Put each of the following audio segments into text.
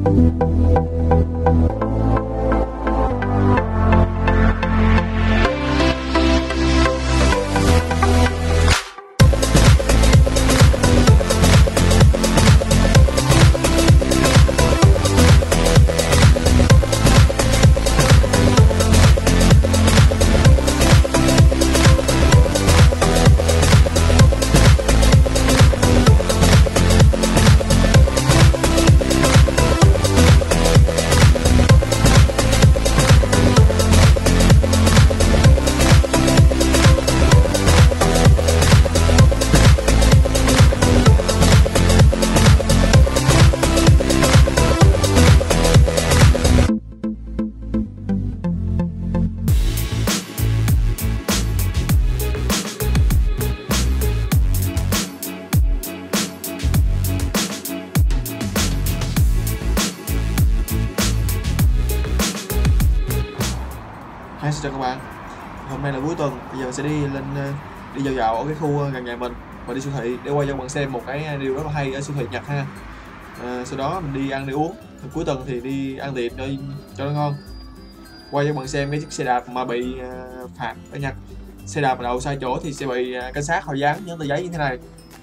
Xin chào các bạn, hôm nay là cuối tuần, bây giờ mình sẽ đi dạo dạo ở cái khu gần nhà mình và đi siêu thị để quay cho các bạn xem một cái điều rất là hay ở siêu thị Nhật ha. Sau đó mình đi ăn đi uống, cuối tuần thì đi ăn tiệm cho nó ngon. Quay cho các bạn xem cái chiếc xe đạp mà bị phạt ở Nhật. Xe đạp mà đậu sai chỗ thì sẽ bị cảnh sát họ dán những tờ giấy như thế này.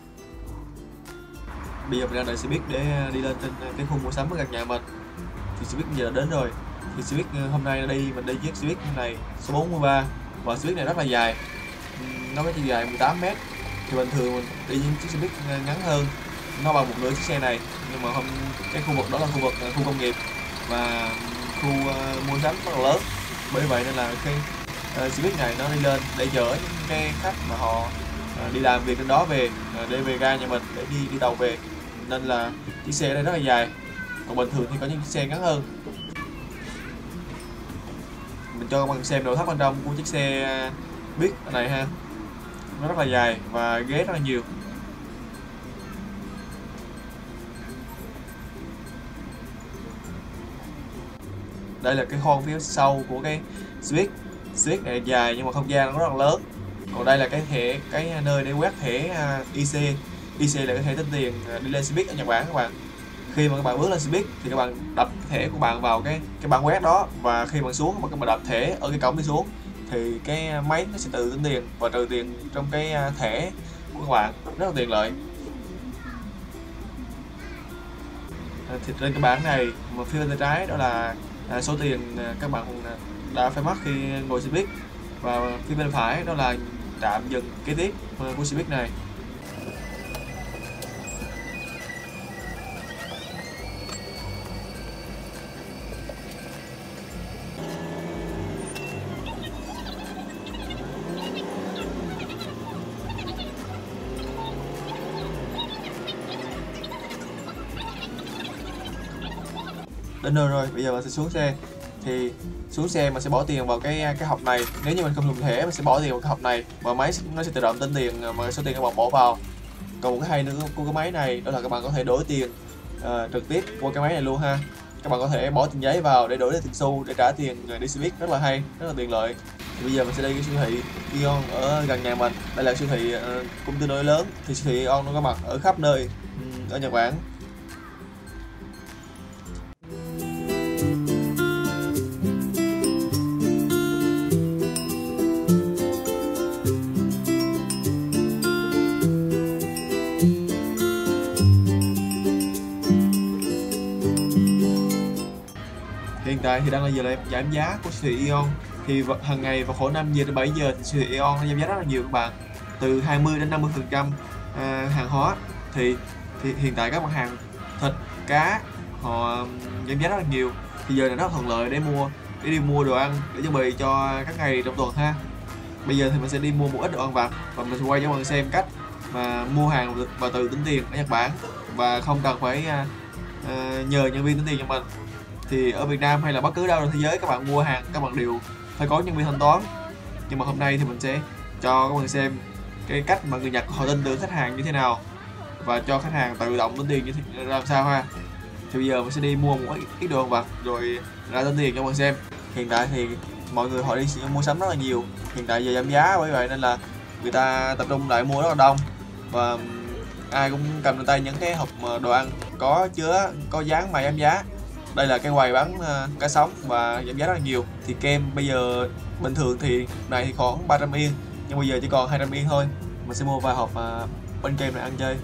Bây giờ mình đang đợi xe buýt để đi lên trên cái khu mua sắm ở gần nhà mình. Thì xe buýt bây giờ đến rồi. Thì xe buýt hôm nay mình đi chiếc xe buýt này số 43 và xe buýt này rất là dài, nó có chiều dài 18 m. Thì bình thường mình đi những chiếc xe buýt ngắn hơn, nó bằng một nửa chiếc xe này, nhưng mà cái khu vực đó là khu công nghiệp và khu mua sắm rất là lớn, bởi vậy nên là cái xe buýt này nó đi lên để chở những cái khách mà họ đi làm việc trên đó về để về ga nhà mình để đi tàu về, nên là chiếc xe ở đây rất là dài. Còn bình thường thì có những chiếc xe ngắn hơn. Mình cho các bạn xem nội thất bên trong của chiếc xe buýt này ha, nó rất là dài và ghế rất là nhiều. Đây là cái khoang phía sau của cái xe buýt này dài nhưng mà không gian nó rất là lớn. Còn đây là cái nơi để quét thẻ IC là cái thẻ tính tiền đi lên xe buýt ở Nhật Bản các bạn. Khi mà các bạn bước lên xe buýt thì các bạn đập thẻ của bạn vào cái bảng quét đó, và khi bạn xuống mà các bạn đập thẻ ở cái cổng đi xuống thì cái máy nó sẽ tự tính tiền và trừ tiền trong cái thẻ của các bạn, rất là tiện lợi. Thì trên cái bảng này mà phía bên tay trái đó là số tiền các bạn đã phải mất khi ngồi xe buýt, và phía bên phải đó là trạm dừng kế tiếp của xe buýt này. Đến nơi rồi, bây giờ mình sẽ xuống xe. Thì xuống xe mình sẽ bỏ tiền vào cái hộp này. Nếu như mình không dùng thẻ mình sẽ bỏ tiền vào cái hộp này và máy nó sẽ tự động tính tiền mà số tiền các bạn bỏ vào. Còn một cái hay nữa của cái máy này đó là các bạn có thể đổi tiền trực tiếp qua cái máy này luôn ha. Các bạn có thể bỏ tiền giấy vào để đổi lấy tiền xu để trả tiền đi xe buýt, rất là hay, rất là tiện lợi. Thì bây giờ mình sẽ đi cái siêu thị Aeon ở gần nhà mình. Đây là siêu thị cũng tương đối lớn. Thì siêu thị Aeon nó có mặt ở khắp nơi ở Nhật Bản. Hiện tại thì đang là giờ giảm giá của siêu thị Aeon. Thì hàng ngày vào khoảng 5 giờ đến 7 giờ thì siêu thị Aeon nó giảm giá rất là nhiều các bạn, từ 20 đến 50% hàng hóa. Thì hiện tại các mặt hàng thịt, cá họ giảm giá rất là nhiều. Thì giờ này rất là thuận lợi để đi mua đồ ăn để chuẩn bị cho các ngày trong tuần ha. Bây giờ thì mình sẽ đi mua một ít đồ ăn vặt và mình sẽ quay cho các bạn xem cách mà mua hàng và tự tính tiền ở Nhật Bản và không cần phải nhờ nhân viên tính tiền cho mình. Thì ở Việt Nam hay là bất cứ đâu trên thế giới các bạn mua hàng các bạn đều phải có nhân viên thanh toán, nhưng mà hôm nay thì mình sẽ cho các bạn xem cái cách mà người Nhật họ tin tưởng khách hàng như thế nào và cho khách hàng tự động tính tiền như thế làm sao ha. Thì bây giờ mình sẽ đi mua một ít đồ ăn vặt rồi ra tính tiền cho các bạn xem. Hiện tại thì mọi người họ đi mua sắm rất là nhiều, hiện tại giờ giảm giá, bởi vậy nên là người ta tập trung lại mua rất là đông và ai cũng cầm trên tay những cái hộp đồ ăn có dán mày giảm giá. Đây là cái quầy bán cá sống và giảm giá rất là nhiều. Thì kem bây giờ bình thường thì này thì khoảng 300 yên, nhưng bây giờ chỉ còn 200 yên thôi. Mình sẽ mua vài hộp bánh kem này ăn chơi.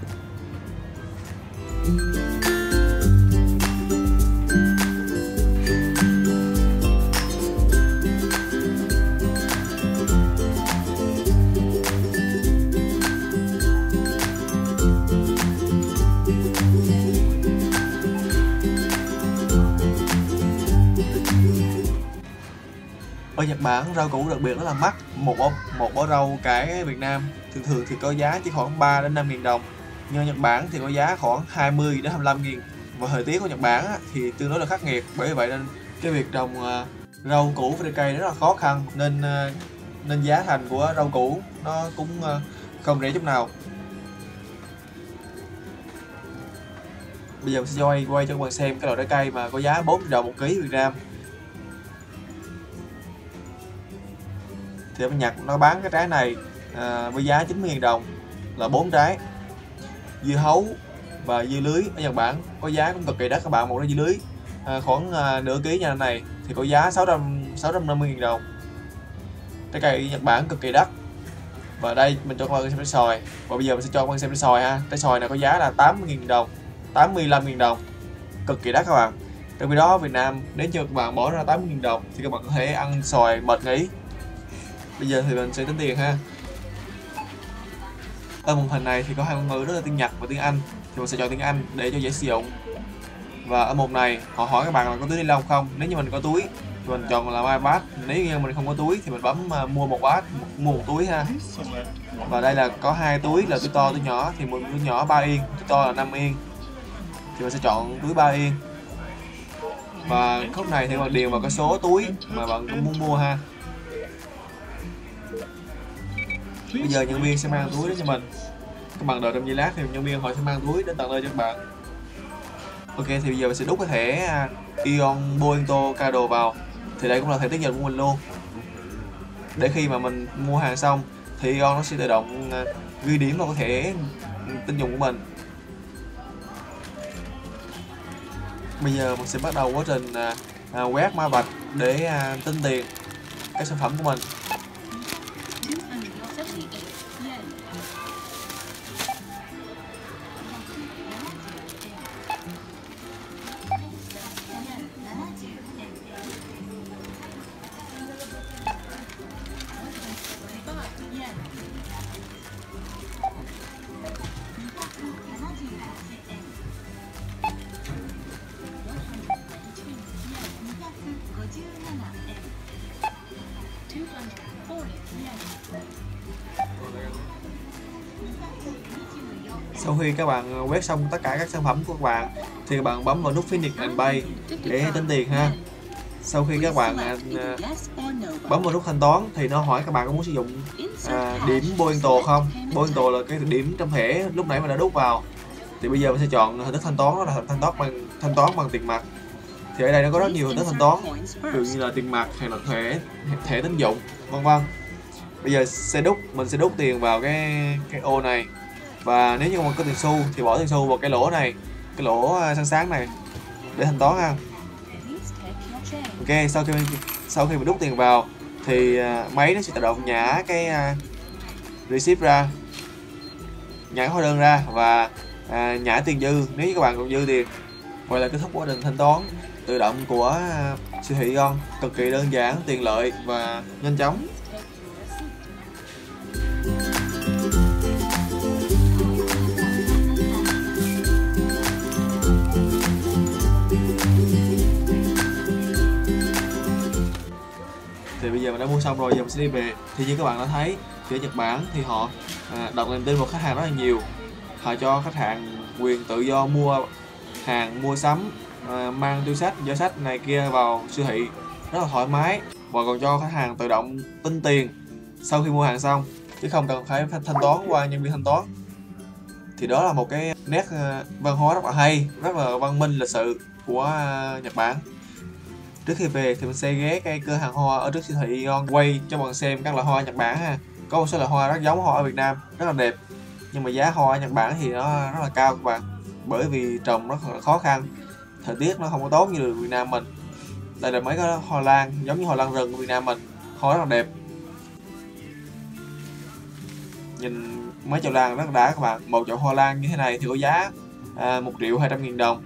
Ở Nhật Bản rau củ đặc biệt rất là mắc. Một bó rau cải Việt Nam thường thì có giá chỉ khoảng 3 đến 5 nghìn đồng, nhưng ở Nhật Bản thì có giá khoảng 20 đến 25 nghìn. Và thời tiết của Nhật Bản thì tương đối là khắc nghiệt, bởi vậy nên cái việc trồng rau củ và trái cây rất là khó khăn, nên giá thành của rau củ nó cũng không rẻ chút nào. Bây giờ mình sẽ quay cho các bạn xem cái loại trái cây mà có giá 4 đồng 1 ký Việt Nam. Thì ở Nhật nó bán cái trái này với giá 90.000 đồng là 4 trái. Dưa hấu và dưa lưới ở Nhật Bản có giá cũng cực kỳ đắt các bạn. Một trái dưa lưới khoảng nửa ký như này thì có giá 650.000 đồng. Trái cây Nhật Bản cực kỳ đắt. Và đây mình cho các bạn xem trái xoài. Và bây giờ mình sẽ cho các bạn xem trái xoài ha. Trái xoài này có giá là 80.000 đồng, 85.000 đồng, cực kỳ đắt các bạn. Trong khi đó ở Việt Nam nếu như các bạn bỏ ra 80.000 đồng thì các bạn có thể ăn xoài mệt nghỉ. Bây giờ thì mình sẽ tính tiền ha. Ở màn hình này thì có hai ngôn ngữ, đó là tiếng Nhật và tiếng Anh. Thì mình sẽ chọn tiếng Anh để cho dễ sử dụng. Và ở mục này họ hỏi các bạn là có túi ni lông không. Nếu như mình có túi thì mình chọn là My Bag. Nếu như mình không có túi thì mình bấm mua một túi ha. Và đây là có 2 túi, là túi to túi nhỏ. Thì một túi nhỏ 3 yên, túi to là 5 yên. Thì mình sẽ chọn túi 3 yên. Và khúc này thì các bạn điền vào cái số túi mà bạn cũng muốn mua ha. Bây giờ nhân viên sẽ mang túi đến cho mình. Các bạn đợi trong giây lát thì nhân viên họ sẽ mang túi đến tận nơi cho các bạn. Ok, thì bây giờ mình sẽ đút cái thẻ Ion Pointo Card vào. Thì đây cũng là thẻ tín dụng của mình luôn. Để khi mà mình mua hàng xong thì Ion nó sẽ tự động ghi điểm vào cái thẻ tín dụng của mình. Bây giờ mình sẽ bắt đầu quá trình quét mã vạch để tính tiền các sản phẩm của mình. Sau khi các bạn quét xong tất cả các sản phẩm của các bạn thì các bạn bấm vào nút Finish and Pay để tính tiền ha. Sau khi các bạn bấm vào nút thanh toán thì nó hỏi các bạn có muốn sử dụng điểm Pointo không. Pointo là cái điểm trong thẻ lúc nãy mình đã đút vào. Thì bây giờ mình sẽ chọn hình thức thanh toán, đó là thanh toán bằng tiền mặt. Thì ở đây nó có rất nhiều hình thức thanh toán, ví dụ như là tiền mặt hay là thẻ tín dụng vân vân. Bây giờ mình sẽ đút tiền vào cái ô này. Và nếu như mà có tiền xu thì bỏ tiền xu vào cái lỗ này, cái lỗ sáng này để thanh toán ha. Ok, sau khi mình đút tiền vào thì máy nó sẽ tự động nhả cái receipt ra, nhả hóa đơn ra và nhả tiền dư nếu như các bạn còn dư tiền. Vậy là kết thúc quá trình thanh toán tự động của siêu thị Ion, cực kỳ đơn giản, tiện lợi và nhanh chóng. Thì bây giờ mình đã mua xong rồi, giờ mình sẽ đi về. Thì như các bạn đã thấy thì ở Nhật Bản thì họ đặt niềm tin vào khách hàng rất là nhiều. Họ cho khách hàng quyền tự do mua hàng, mua sắm, mang túi xách, giỏ xách này kia vào siêu thị rất là thoải mái, và còn cho khách hàng tự động tính tiền sau khi mua hàng xong chứ không cần phải thanh toán qua nhân viên thanh toán. Thì đó là một cái nét văn hóa rất là hay, rất là văn minh lịch sự của Nhật Bản. Trước khi về thì mình sẽ ghé cái cửa hàng hoa ở trước siêu thị Ion quay cho bạn xem các loại hoa Nhật Bản ha. Có một số loại hoa rất giống hoa ở Việt Nam, rất là đẹp, nhưng mà giá hoa ở Nhật Bản thì nó rất là cao các bạn, bởi vì trồng rất là khó khăn. thời tiết nó không có tốt như Việt Nam mình. Đây là mấy cái hoa lan giống như hoa lan rừng của Việt Nam mình, hoa rất là đẹp. Nhìn mấy chậu lan rất là đã các bạn. Một chậu hoa lan như thế này thì có giá 1.200.000 đồng.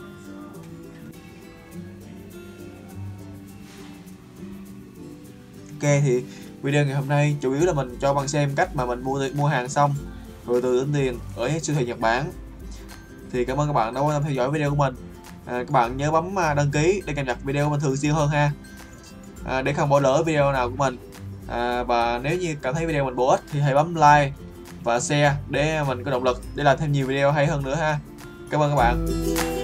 Ok, thì video ngày hôm nay chủ yếu là mình cho bạn xem cách mà mình mua hàng xong rồi từ tính tiền ở siêu thị Nhật Bản. Thì cảm ơn các bạn đã quan tâm theo dõi video của mình. Các bạn nhớ bấm đăng ký để cập nhật video của mình thường xuyên hơn ha, để không bỏ lỡ video nào của mình. Và nếu như cảm thấy video mình bổ ích thì hãy bấm like và share để mình có động lực để làm thêm nhiều video hay hơn nữa ha. Cảm ơn các bạn.